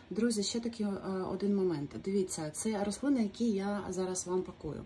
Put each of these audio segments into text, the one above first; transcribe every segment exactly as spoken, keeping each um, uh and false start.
Друзі, ще такий один момент. Дивіться, це рослини, які я зараз вам пакую.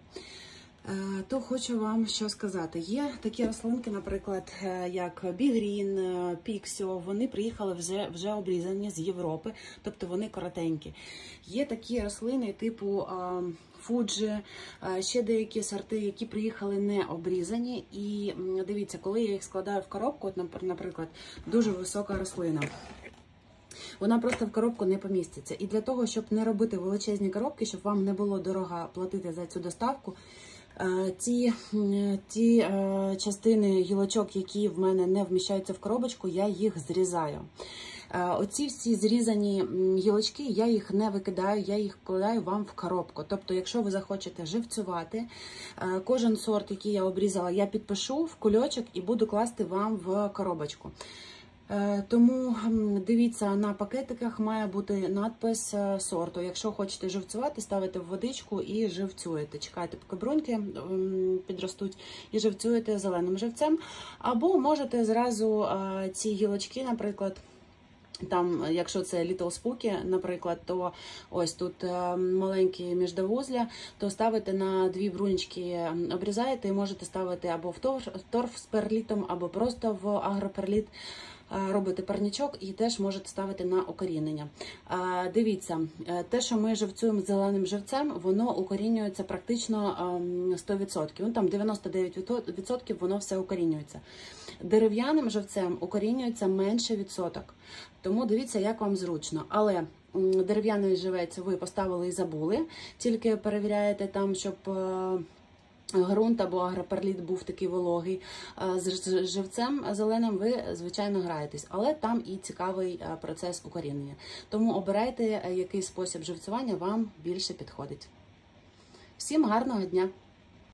То хочу вам що сказати. Є такі рослинки, наприклад, як бігрін, піксіо, вони приїхали вже, вже обрізані з Європи, тобто вони коротенькі. Є такі рослини типу фуджі, ще деякі сорти, які приїхали не обрізані. І дивіться, коли я їх складаю в коробку, от, наприклад, дуже висока рослина. Вона просто в коробку не поміститься. І для того, щоб не робити величезні коробки, щоб вам не було дорого платити за цю доставку, ті, ті частини гілочок, які в мене не вміщаються в коробочку, я їх зрізаю. Оці всі зрізані гілочки, я їх не викидаю, я їх вкладаю вам в коробку. Тобто, якщо ви захочете живцювати, кожен сорт, який я обрізала, я підпишу в кульочок і буду класти вам в коробочку. Тому дивіться, на пакетиках має бути надпис сорту. Якщо хочете живцювати, ставите в водичку і живцюєте. Чекайте, поки бруньки підростуть і живцюєте зеленим живцем. Або можете зразу ці гілочки, наприклад, там, якщо це Little Spooky, наприклад, то ось тут маленькі міждовузля, то ставите на дві бруньки, обрізаєте і можете ставити або в торф з перлітом, або просто в агроперліт. Робите парничок і теж можете ставити на укорінення. Дивіться, те, що ми живцюємо зеленим живцем, воно укорінюється практично сто відсотків. Ну, там дев'яносто дев'ять відсотків воно все укорінюється. Дерев'яним живцем укорінюється менше відсоток. Тому дивіться, як вам зручно. Але дерев'яний живець ви поставили і забули, тільки перевіряєте там, щоб ґрунт або агроперліт був такий вологий. З живцем зеленим ви, звичайно, граєтесь, але там і цікавий процес укорінення. Тому обирайте, який спосіб живцювання вам більше підходить. Всім гарного дня!